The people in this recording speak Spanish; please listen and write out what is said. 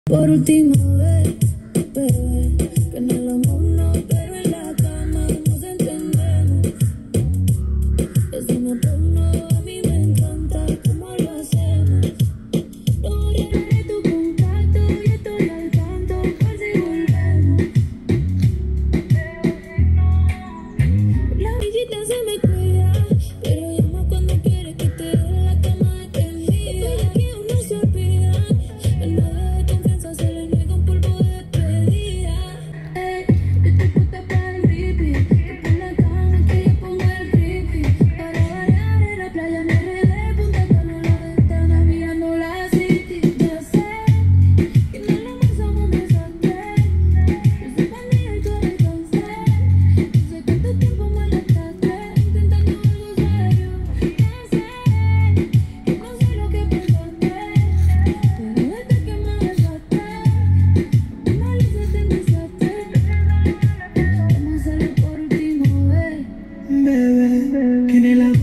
Por última vez, bebé, que en el amor no, pero en la cama nos entendemos. Eso no torno, a mí me encanta cómo lo hacemos. No borraré tu contacto y estoy al tanto por si volvemos. La brillita se me cuida, pero llama cuando quiere que te dé la cama tendida. Que aún no se olvida, el nada de confianza se le niega un polvo de despedida. Yo te puta para el creepy, que por la cama que yo pongo el creepy. Para variar en la playa me enredé, Punta Cana en la ventana mirando la city. Ya sé que no lo más somos un desastre. Yo soy pandilla y tú eres cáncer. No sé cuánto tiempo me gastaste intentando algo serio. Ya sé que no sé lo que pensaste, pero desde que me besaste, analizaste y pensaste. Vamos a hacerlo por última vez. Bebé, que en el amor